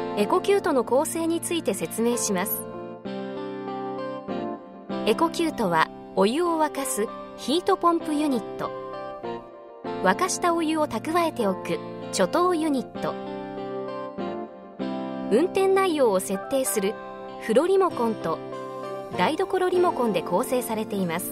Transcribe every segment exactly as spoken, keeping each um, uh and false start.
エコキュートの構成について説明します。エコキュートはお湯を沸かすヒートポンプユニット、沸かしたお湯を蓄えておく貯湯ユニット、運転内容を設定する風呂リモコンと台所リモコンで構成されています。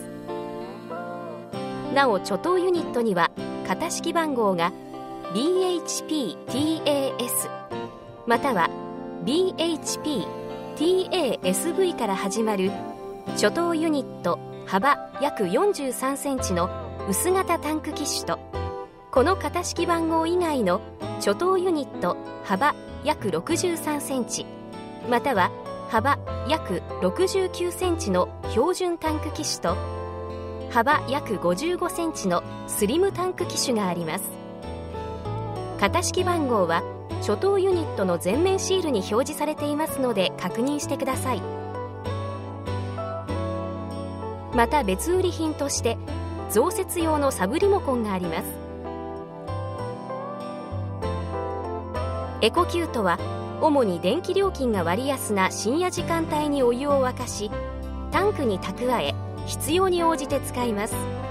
なお貯湯ユニットには型式番号が ビーエイチピーティーエーエス または ビーエイチピーティーエーエスブイ から始まる貯湯ユニット幅約よんじゅうさんセンチの薄型タンク機種と、この型式番号以外の貯湯ユニット幅約ろくじゅうさんセンチまたは幅約ろくじゅうきゅうセンチの標準タンク機種と、幅約ごじゅうごセンチのスリムタンク機種があります。型式番号は貯湯ユニットの前面シールに表示されていますので確認してください。また別売品として増設用のサブリモコンがあります。エコキュートは主に電気料金が割安な深夜時間帯にお湯を沸かし、タンクに蓄え必要に応じて使います。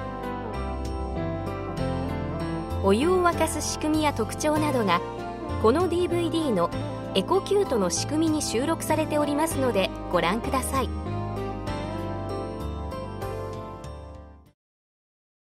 お湯を沸かす仕組みや特徴などがこの ディーブイディー のエコキュートの仕組みに収録されておりますのでご覧ください。